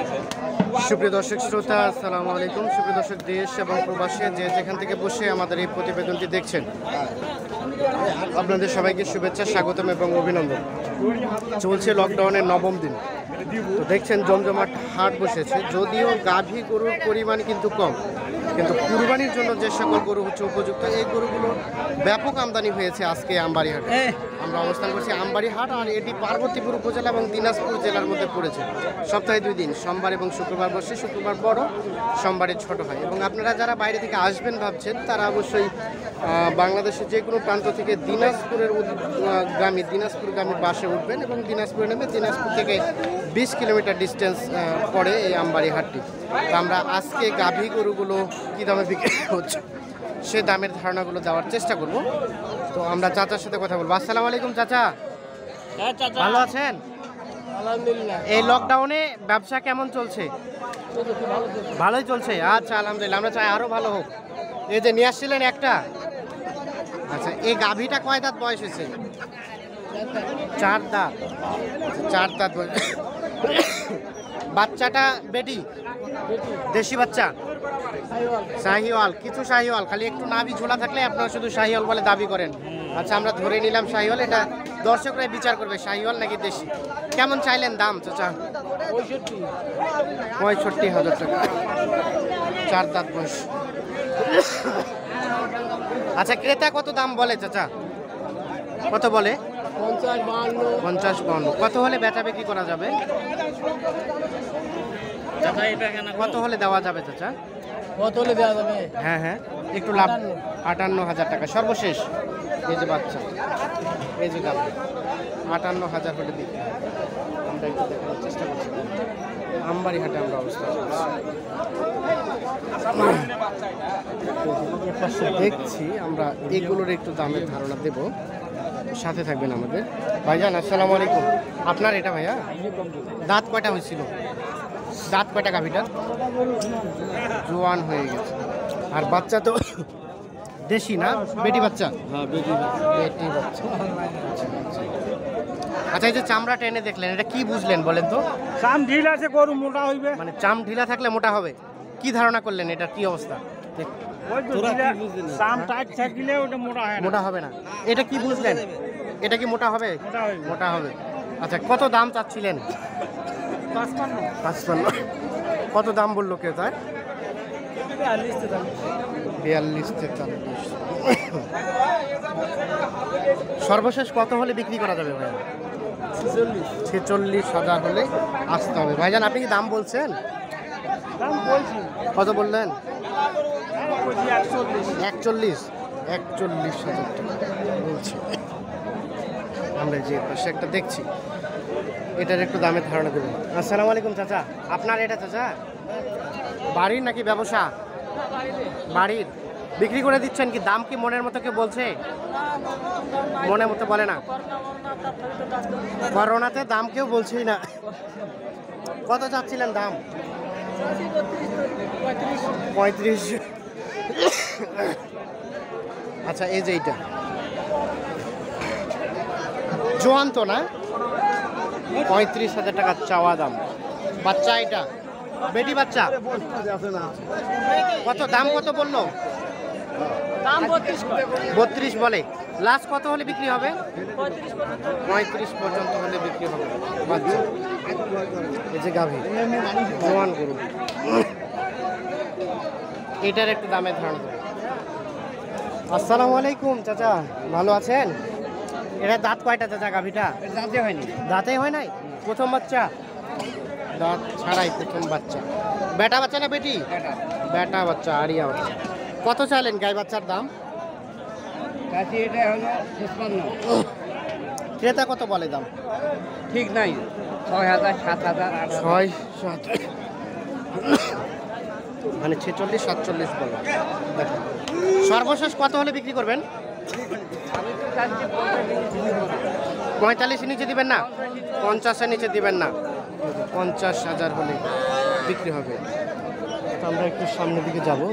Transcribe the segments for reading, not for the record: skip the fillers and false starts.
সুপ্রিয় দর্শক শ্রোতা, আসসালামু আলাইকুম। সুপ্রিয় দর্শক, দেশ এবং প্রবাসে যে যেখান থেকে বসে আমাদের এই প্রতিবেদনটি দেখছেন, আপনাদের সবাইকে শুভেচ্ছা, স্বাগতম এবং অভিনন্দন। চলছে লকডাউনের নবম দিন। তো দেখছেন জমজমাট হাট বসেছে, যদিও গাভী গরুর পরিমাণ কিন্তু কম, কিন্তু কুরবানির জন্য যে সকল গরু হচ্ছে উপযুক্ত, এই গরুগুলো ব্যাপক আমদানি হয়েছে আজকে আমবাড়ি হাটে। আমরা অবস্থান করছি আমবাড়ি হাট, আর এটি পার্বতীপুর উপজেলা এবং দিনাজপুর জেলার মধ্যে পড়েছে। সপ্তাহে 2 দিন, সোমবার এবং শুক্রবার বসে। শুক্রবার বড়, সোমবারে ছোট হয়। এবং আপনারা যারা বাইরে থেকে আসবেন ভাবছেন, তারা অবশ্যই বাংলাদেশের যে কোনো প্রান্ত থেকে দিনাজপুরগামী বাসে উঠবেন এবং দিনাজপুরে নেমে দিনাজপুর থেকে 20 কিলোমিটার ডিস্টেন্স পড়ে এই আমবাড়ি হাটটি। তো আমরা আজকে গাভী গরুগুলো কী দামে বিক্রি হচ্ছে সে দামের ধারণাগুলো দেওয়ার চেষ্টা করব। তো আমরা চাচার সাথে কথা বলবো। আসসালামু আলাইকুম চাচা, ভালো আছেন? আলহামদুলিল্লাহ। এই লকডাউনে ব্যবসা কেমন চলছে? ভালোই চলছে, আচ্ছা আলহামদুলিল্লাহ। আমরা চাই আরও ভালো হোক। এই যে নিয়ে আসছিলেন একটা, আচ্ছা এই গাভীটা কয় দাঁত বয়স হয়েছে? 4 দাঁত। 4 দাঁত বয়স। বাচ্চাটা বেটি, দেশি বাচ্চা, শাহিওয়াল? কিছু শাহিওয়াল, খালি একটু নাভি ঝোলা থাকলে আপনারা শুধু শাহিওয়াল বলে দাবি করেন। আচ্ছা আমরা ধরে নিলাম শাহিওয়াল, এটা দর্শকরাই বিচার করবে শাহিওয়াল নাকি দেশি। কেমন চাইলেন দাম চাচা? 65,000 টাকা। 4 দাঁত বয়স। আচ্ছা ক্রেতা কত দাম বলে চাচা? কত বলে? 50-52। কত হলে বেচা বিক্রি করা যাবে? কত হলে দেওয়া যাবে চাচা? কত হলে দেওয়া যাবে? হ্যাঁ হ্যাঁ, একটু লাভ। 58,000 টাকা সর্বশেষ। এই যে বাচ্চা, এই যে দাম 58,000 হলে বিক্রি। আমরা একটু দেখানোর চেষ্টা করছি। আমবাড়ি হাটে আমরা অবস্থান করছি, দেখছি আমরা এগুলোর একটু দামের ধারণা দেব। সাথে থাকবেন আমাদের। ভাইজান আসসালামু আলাইকুম। আপনার এটা ভাইয়া দাঁত কয়টা হয়েছিল? দাঁত কয়টা গাভীটার? জোয়ান হয়ে গেছে। আর বাচ্চা তো দেশি না বেটি বাচ্চা? হ্যাঁ, বেটি বাচ্চা। আচ্ছা এই যে চামড়া টেনে দেখলেন, এটা কি বুঝলেন বলেন তো? চাম ঢিল আছে, গরু মোটা হইবে। মানে চাম ঢিলা থাকলে মোটা হবে, কি ধারণা করলেন? এটা কি অবস্থা? চাম টাইট থাকলে ওটা মোটা হয় না। মোটা হবে না, এটা কি বুঝলেন? এটা কি মোটা হবে? মোটা হবে। আচ্ছা কত দাম চাচ্ছিলেন? 55। কত দাম বললো ক্রেতা? 42-43। সর্বশেষ কত হলে বিক্রি করা যাবে ভাই? 46,000 হলে আসতে হবে। ভাইজান আপনি কি দাম বলছেন? কত বললেন? 41,000 টাকা বলছি। আমরা যে পাশে একটা দেখছি, এটার একটু দামের ধারণা দেবেন। আসসালামু আলাইকুম চাচা, আপনার এটা চাচা বাড়ির নাকি ব্যবসা? বাড়ির। বিক্রি করে দিচ্ছেন কি? দাম কি মনের মতো কে বলছে? মনের মতো বলে না, করোনাতে দাম কেউ বলছেই না। কত চাচ্ছিলেন দাম? 35। আচ্ছা এই যে এইটা জোয়ান তো না? 35,000 টাকা চাওয়া দাম। বাচ্চা এটা বেটি বাচ্চা? কত দাম কত বললো? 32 বলে। লাস্ট কত হলে বিক্রি হবে? 35 পর্যন্ত হলে বিক্রি হবে বাচ্চা। এই যে গাভী জোয়ান গরু, এটার একটু দামের ধারণা দেবো। আসসালামু আলাইকুম চাচা, ভালো আছেন? এটা দাঁত কয়টা চাচা গাভীটা? দাঁতে হয়নি। দাঁতেই হয় নাই? প্রথম বাচ্চা? দাঁত ছাড়াই প্রথম বাচ্চা। বেটা বাচ্চা না বেটি? বেটা বাচ্চা, আরিয়া বাচ্চা। কত চাইলেন গাই বাচ্চার দাম? এটা হলো 55। ক্রেতা কত বলে দাম? ঠিক নাই, 6,000, 7,000, 6-7, মানে 46-47 বলে। দেখেন সর্বশেষ কত হলে বিক্রি করবেন? 45 নিচে দিবেন না? 50-এর নিচে দিবেন না? 50,000 হলে বিক্রি হবে। তো আমরা একটু সামনের দিকে যাব।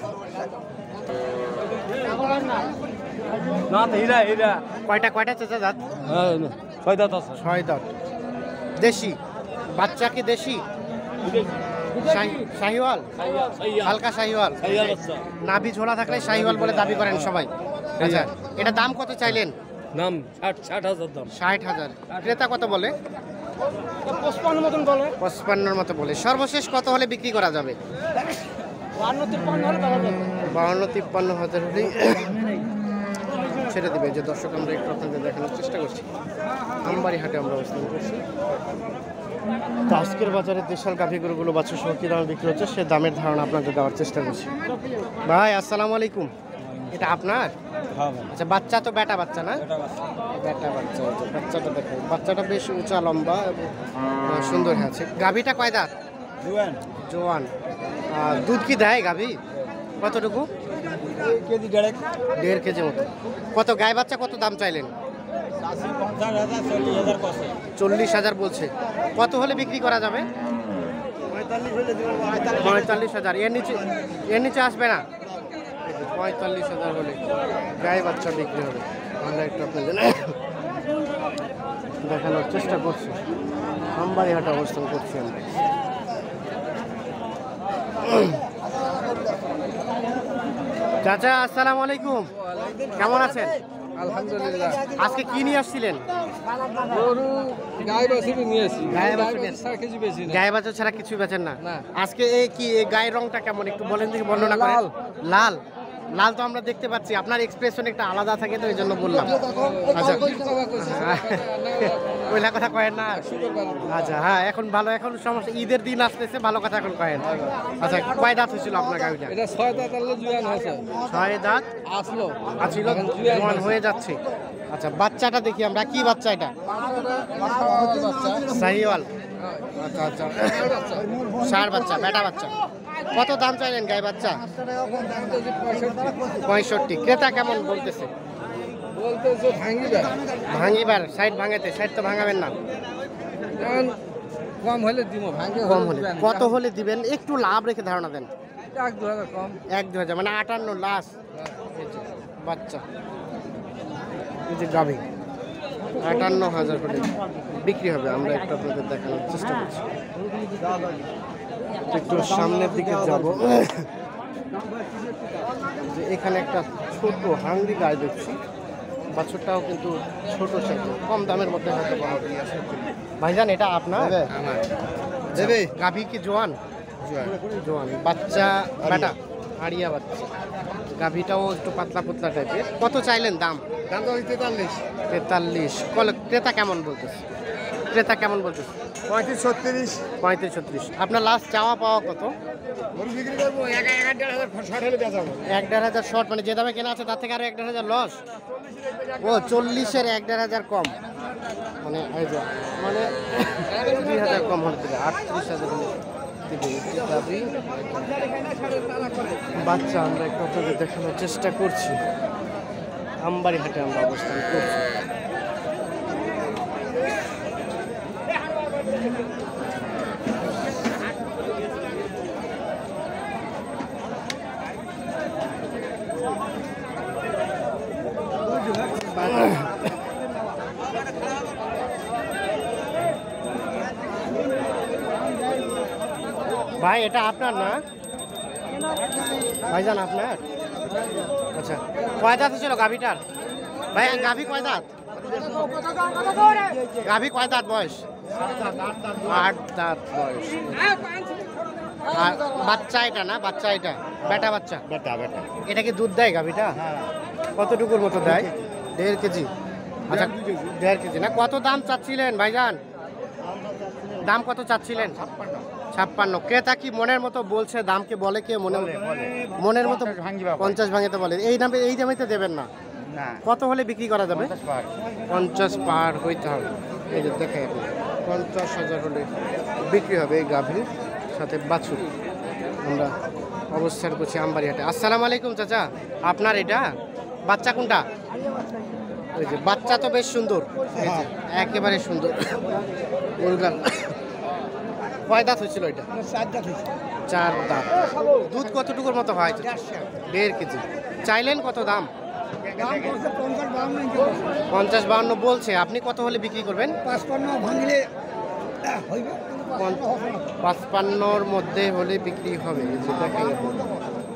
না হীরা হীরা কয়টা কয়টা চাচা দাঁত? 6 দাঁত আছে। 6 দাঁত। দেশি বাচ্চা কি দেশি? শাহিওয়াল, হালকা শাহিওয়াল। নাভি ঝোলা থাকলে শাহিওয়াল বলে দাবি করেন সবাই। আচ্ছা, এটা দাম কত চাইলেন? নাম 60,000 দাম। 60,000। ক্রেতা কত বলে? 55 মতন বলে। 55 মতো বলে। সর্বশেষ কত হলে বিক্রি করা যাবে? 52-53 হলে বেচা যাবে। 52-53 হাজার হলেই ছেড়ে দিবে। যে দর্শক, আমরা একটু আপনাদের দেখানোর চেষ্টা করছি। আমবাড়ি হাটে আমরা অবস্থান করছি। তো আজকের বাজারে দেশাল গাভী গরুগুলো বাছুর সহ কি দামে বিক্রি হচ্ছে সে দামের ধারণা আপনাদের দেওয়ার চেষ্টা করছি। ভাই আসসালামু আলাইকুম। এটা আপনার? আচ্ছা, বাচ্চা তো বেটা বাচ্চা না? বেটা বাচ্চা। বাচ্চাটা দেখেন, বাচ্চাটা বেশ উঁচা লম্বা এবং সুন্দর আছে। গাভীটা কয় দাঁত? জোয়ান। দুধ কি দেয় গাভী? কতটুকু? কেজি 1.5 1.5 কেজি মতো। কত গায়ে বাচ্চা কত দাম চাইলেন? 40,000 বলছে। কত হলে বিক্রি করা যাবে? 45,000। এর নিচে আসবে না? 45,000 হলে গায়ে বাচ্চা বিক্রি হবে। আমরা একটু আপনাদের দেখানোর চেষ্টা করছি। আমবাড়ি হাটে অবস্থান করছি আমরা। চাচা আসসালামু আলাইকুম, কেমন আছেন? আলহামদুলিল্লাহ। আজকে কি নিয়ে আসছিলেন? গরু গাই বাছুর নিয়েছি। গায়ে বাছুর নিয়েছি। 4 কেজি বেশি না। গায়ে বাছুর ছাড়া কিছুই বেচেন না? না। আজকে এই কি এই গায়ের রংটা কেমন একটু বলেন দেখি, বর্ণনা করেন। লাল। লাল। লাল তো আমরা দেখতে পাচ্ছি, আপনার এক্সপ্রেশন একটা আলাদা থাকে তো এই জন্য বললাম। আচ্ছা, ওইলা কথা কয়েন না। আচ্ছা, হ্যাঁ, এখন ভালো, এখন সমস্যা, ঈদের দিন আসতেছে, ভালো কথা এখন কয়েন। আচ্ছা, কয় দাঁত হয়েছিল আপনার গাড়িটা? এটা 6 দাঁত আনলে জুয়ান হয়েছে। 6 দাঁত আসলো। আছিল, জোয়ান হয়ে যাচ্ছে। আচ্ছা, বাচ্চাটা দেখি আমরা, কি বাচ্চা এটা? শাহিওয়াল। আচ্ছা আচ্ছা, ষাঁড় বাচ্চা, বেটা বাচ্চা। কত দাম চাইলেন গায়ে বাচ্চা? 65। ক্রেতা কেমন বলতেছে? বলতেছে ভাঙিবা। ভাঙিবার, সাইড ভাঙাতে, সাইড তো ভাঙাবেন না। এখন কম হলে দিব, ভাঙে কম হলে কত হলে দিবেন? একটু লাভ রেখে ধারণা দেন। 1-2 কম। 1-2 মানে 58 লাস্ট। বাচ্চা, এই যে গাভী 58,000 করে বিক্রি হবে। আমরা একটু আপনাদের দেখানোর চেষ্টা করছি। একটু সামনের দিকে যাব। যে এখানে একটা ছোট হাঙ্গি গায়ে দেখছি, বাছুরটাও কিন্তু ছোট সাইজের, কম দামের মধ্যে হয়তো পাওয়া যায়। ভাইজান, এটা আপনার? দেবে। গাভী কি জোয়ান? জোয়ান। বাচ্চা বেটা? আড়িয়া বাচ্চা। গাভীটাও একটু পাতলা পাতলা টাইপের। কত চাইলেন দাম? দাম তো 43। 43। ক্রেতা কেমন বলতেছে? ক্রেতা কেমন বলতেছে? 35-36। আপনার লাস্ট চাওয়া পাওয়া কত? গরু বিক্রি করবো 1,500 শর্ট হলে বেচাবো। 1,500 শর্ট, মানে যে দামে কেনা আছে তার থেকে আরো 1,500 লস। ও 40-এর 1,500 কম, মানে এই যে মানে 2,000 কম হলে দেবে। 38,000 হলে দেবে। গাভী বাচ্চা আমরা একটু আপনাদের দেখানোর চেষ্টা করছি। আমবাড়ি হাটে আমরা অবস্থান করছি। ভাই, এটা আপনার না? ভাইজান, আপনার? আচ্ছা, কয় দাঁত ছিল গাভীটার? ভাই, গাভী কয় দাঁত? গাভী কয় দাঁত বয়স? 8 দাঁত বয়স। আর বাচ্চা এটা না? বাচ্চা এটা বেটা বাচ্চা? বেটা। এটা কি দুধ দেয় গাভীটা? কতটুকুর মতো দেয়? 1.5 কেজি। আচ্ছা, 1.5 কেজি না? কত দাম চাচ্ছিলেন ভাইজান? দাম কত চাচ্ছিলেন? 56। ক্রেতা কি মনের মতো বলছে? দামকে বলে কে মনের মতো? 50 ভাঙিতে বলে। এই দামেতে দেবেন না? কত হলে বিক্রি করা যাবে? 50 পার হইতে হবে। এই যে দেখে 50,000 হলে বিক্রি হবে এই গাভীর সাথে বাছুর। আমরা অবস্থান করছি আমবাড়ি হাটে। আসসালামু আলাইকুম চাচা, আপনার এটা বাচ্চা কোনটা? ওই যে বাচ্চা তো বেশ সুন্দর, এই যে একেবারে সুন্দর। কয় দাঁত হয়েছিল এটা? 4 দাঁত। দুধ কতটুকুর মতো হয়? 1.5 কেজি। চাইলেন কত দাম? 50-52 বলছে। আপনি কত হলে বিক্রি করবেন? 55 ভাঙলে 55-র মধ্যে হলে বিক্রি হবে, এই যে দেখাই আপনাদের।